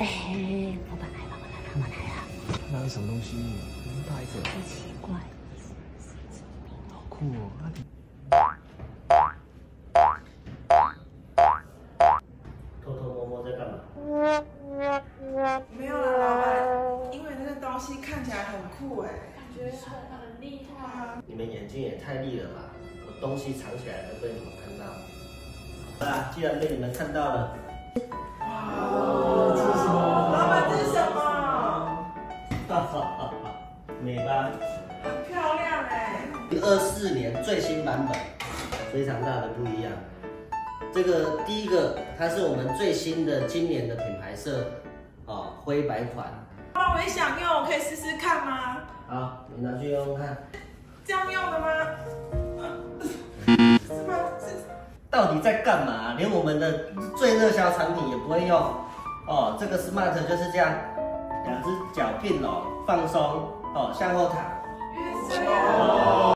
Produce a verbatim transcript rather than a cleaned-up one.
哎，老板来，老板来，老板来了。 那是什么东西？那么大一个， 好奇怪， 好酷哦！ 偷偷摸摸在干嘛？ 没有啦，老板，因为那个东西看起来很酷哎， 感觉很很厉害。 你们眼睛也太利了吧！我东西藏起来都被你们看到。好啦，既然被你们看到了， 哇，这是什么？老板，这是什么？ 哈哈哈哈，美吧？ 很漂亮哎。 二四年最新版本，非常大的不一样。这个第一个，它是我们最新的今年的品牌色，哦，灰白款。 老板，我也想用，我可以试试看吗？ 好，你拿去用用看。 这样用的吗？是吗？是。 到底在干嘛？连我们的最热销产品也不会用哦。这个 Smart 就是这样，两只脚并拢，放松哦，向后躺。 原来是这样。